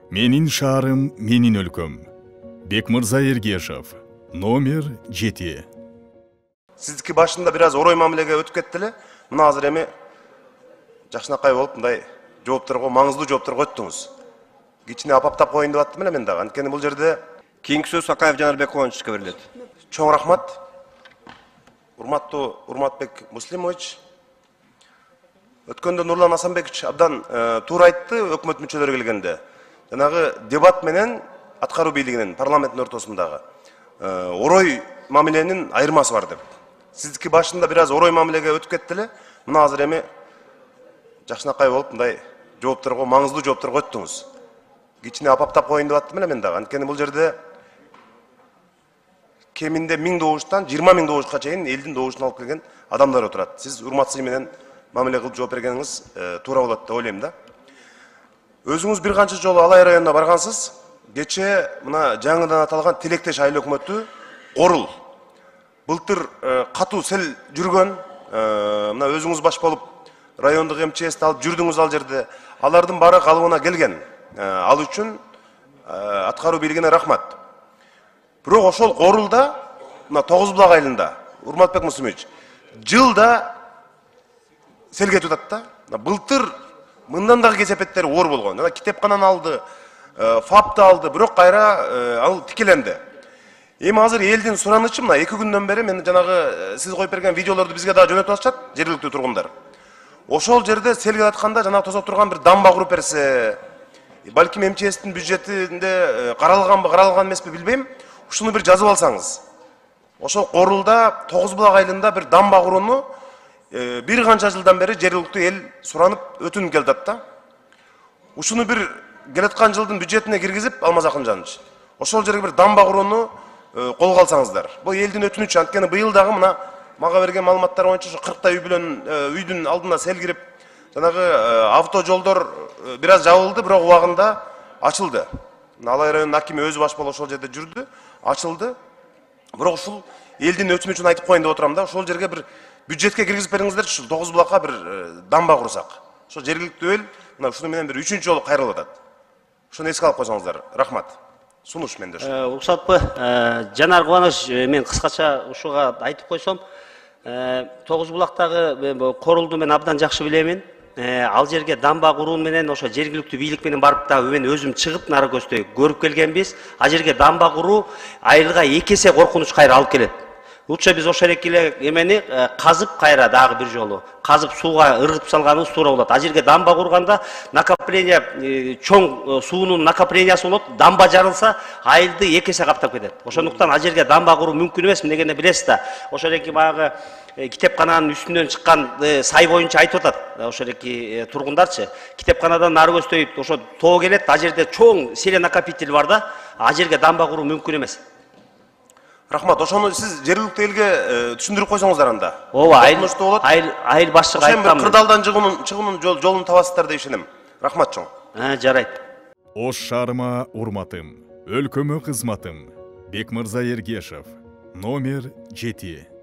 Менин шаарым, менин өлкөм. Бекмырза Эргешев. Номер 7. Сиздики башында бир аз орой мамилеге өтүп кетти эле. Мына азыр эми жакшынакай болуп мындай жоопторго, маңыздуу жоопторго өттүңүз. Кичине апаптап коеюн деп аттым эле мен дагы. Анткени бул жерде Кийинки сөз Акаев Жанарбек Кубанычевичке берилет. чоң рахмат. Урматтуу Урматбек Муслимович. Өткөндө Нурлан Асанбекович абдан туура айтты өкмөт мүчөлөрү келгенде. Жанагы дебат менен аткаруу бийлигинин парламенттин ортосундагы орой мамиленин айырмасы бар деп. Сиздики башында бир аз орой мамилеге өтүп кетти эле. Мына азыр эми жакшынакай болуп мындай жоопторго, маңыздуу жоопторго өттүңүз. Кичине апаптап коеюн деп аттым эле мен дагы. Анткени бул жерде кеминде 1000 добуштан 20 000 добушка чейин элдин добушун алып келген адамдар отурат. Сиз урматсыз менен мамиле кылып жооп бергениңиз туура болот деп ойлойм да. Өзүңүз бир канча жолу Алай районуна баргансыз. Кече мына жаңыдан аталган Тилектеш айыл өкмөтү Орул. Былтыр катуу сел жүргөн, мына өзүңүз баш болуп райондук МЧСти алып жүрдүңүз ал жерде. Алардын баары калыбына келген. Ал үчүн аткаруу бийлигине рахмат. Бирок ошол Орулда, мына Тогуз булак айылында, Урматбек Муслимович, жылда сел кетип атат да. Былтыр мындан дагы кесепеттери оор болгон. Жана китепкананы алды, ФАПты алды, бирок кайра ал тикеленди. Эми азыр элдин суранычы мына 2 күндөн бери мен жанагы сиз коюп берген видеолорду бизге дагы жөнөтүп атышат, жергиликтүү тургундар. Ошол жерде сел келип атканда жанагы тосоп турган бир дамба куруп берсе, балким МЧСтин бюджетинде каралганбы, каралган эмеспи билбейм. Ушуну бир жазып алсаңыз. Ошол Орулда Тогуз булак айылында бир дамба курууну бир канча жылдан бери жергиликтүү эл суранып өтүнүп келатат да. Ушуну бир келаткан жылдын бюджетине киргизип, Алмаз Акынжанович, ошол жерге бир дамба курууну колго алсаңыздар. Бул элдин өтүнүчү. Анткени быйыл дагы мына мага берген маалыматтар боюнча 40 үй билен үйдүн алдына сел кирип, жанагы авто жолдор бир аз жабылды, бирок убагында ачылды. Алай районунун акими өзү баш болуп ошол жерде жүрдү, ачылды. Бирок ушул элдин өтүнүчүн айтып коеюн деп отурам да. Ошол жерге бир бюджетке киргизип бериңиздерчи, ушул Тогуз булакка бир дамба курсак. Ошо жергиликтүү эл мына ушуну менен бир 3-чү жолу кайрылып атат. Ушуну эске алып койсоңуздар. Рахмат. Сунуш менде ушу. Уруксатпы, Жанар Кубаныч, мен кыскача ушуга айтып койсом, Тогуз булактагы Корулду мен абдан жакшы билемин. Ал жерге дамба куруу менен ошо жергиликтүү бийлик менен барып да мен өзүм чыгып нары көздөй көрүп келгенбиз. Ал жерге дамба куруу айылга 2 эсе коркунуч кайра алып келет. Лучше биз ошол эле эмени казып кайра дагы бир жолу казып сууга ыргытып салганыбыз туура болот. Ал жерге дамба курганда накопление чоң суунун накоплениясы болот. Дамба жарылса айылды 2 эсе каптап кетет. Ошондуктан ал жерге дамба куруу мүмкүн эмес. Эмнегени билесиз да. Ошол эки баягы китепкананын үстүнөн чыккан сай боюнча айтып атат. Ошол эки тургундарчы. Китепканадан нары көздөй ошо тоо келет. Ал жерде чоң селе накопитель бар да. Ал жерге дамба куруу мүмкүн эмес. Рахмат. Ошону сиз жергиликтүү элге түшүндүрүп койсоңуздар анда. Ооба, айыл башчыга айткам. Кырдаалдан чыгуунун жолун табасыздар деп ишенем. Рахмат чоң. Жарайт. Ош шаарыма урматым, өлкөмө кызматым. Бекмырза Эргешев. Номер 7.